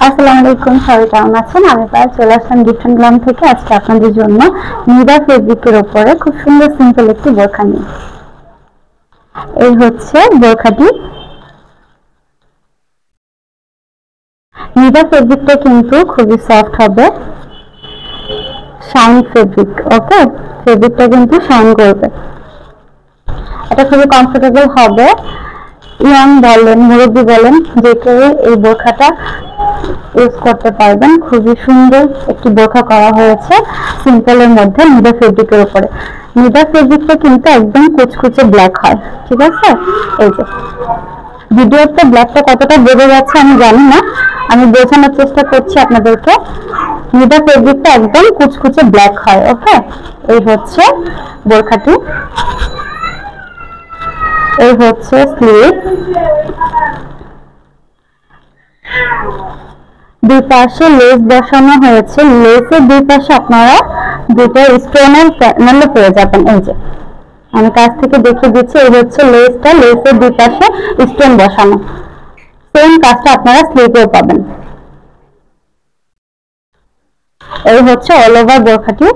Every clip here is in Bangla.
আসসালামু আলাইকুম, সবাই কেমন আছেন? আমি প্রায় চলে আসলাম ডিফারেন্ট গ্রাম থেকে। আজকে আপনাদের জন্য নিদা ফেব্রিকের উপরে খুব সুন্দর সিম্পল একটি বোরখা নিয়ে। এই হচ্ছে বোরখাটি। নিদা ফেব্রিকটা কিন্তু খুবই সফট হবে, শাইন ফেব্রিক। ওকে, ফেব্রিকটা কিন্তু শাইন করবে, এটা খুবই কমফোর্টেবল হবে। ইয়াং বলেন, মুরব্বী বলেন, যে কেউ এই বোরখাটা ইউজ করতে পারবেন। খুবই সুন্দর একটি বোরখা করা হয়েছে সিম্পলের মধ্যে নিদা ফেব্রিকের উপরে। নিদা ফেব্রিকটা কিন্তু একদম কুচকুচে ব্ল্যাক হয়, ঠিক আছে? এই যে ভিডিওতে ব্ল্যাকটা কতটা বোঝা যাচ্ছে আমি জানি না, আমি বোঝানোর চেষ্টা করছি আপনাদেরকে। নিদা ফেব্রিকটা একদম কুচকুচে ব্ল্যাক হয়। ওকে, এই হচ্ছে বোরখাটি, এই হচ্ছে স্লিভ। দুই পাশে লেস বসানো হয়েছে, লেসের দুই পাশে আপনারা দুটো স্টোনের প্যানেল পেয়ে যাবেন। এই যে আমি কাছ থেকে দেখিয়ে দিচ্ছি, এই হচ্ছে লেসটা, লেসের দুই পাশে স্টোন বসানো। সেম কাজটা আপনারা স্লিভেও পাবেন। এই হচ্ছে অল ওভার বোরখাটি।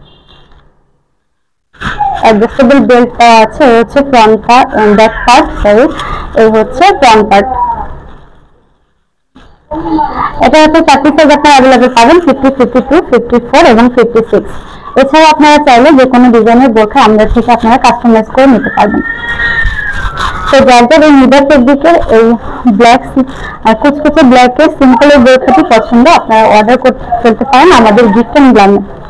অ্যাডজাস্টেবল বেল্ট পাওয়া আছে। এই হচ্ছে front part, back part, sorry, এই হচ্ছে ফ্রন্ট পার্ট। এটা হচ্ছে 30 সাইজ আপনারা अवेलेबल পাবেন, 50, 52, 54 এবং 56। এছাড়া আপনারা চাইলে যে কোনো ডিজাইনের বোরখা আমাদের থেকে আপনারা কাস্টমাইজ করে নিতে পারবেন। তো যাদের এই নিদা ফেব্রিকের এই ব্ল্যাক কুচকুচে ব্ল্যাকের সিম্পল বোরখাটি পছন্দ, আপনারা অর্ডার করতে ফেলতে পারেন আমাদের গিফট এন্ড গ্ল্যামে।